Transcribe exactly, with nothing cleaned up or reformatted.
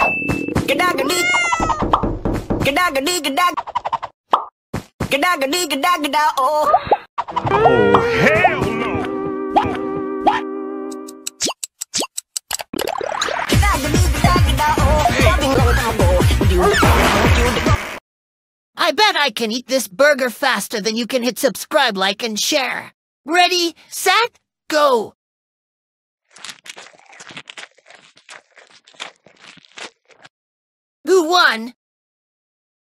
Gedagedi. Gedagedi, gedag. Gedagedi, gedageda, oh. Oh, hell no! What? Gedagedi, gedageda, oh. I bet I can eat this burger faster than you can hit subscribe, like, and share. Ready, set, go! Who won?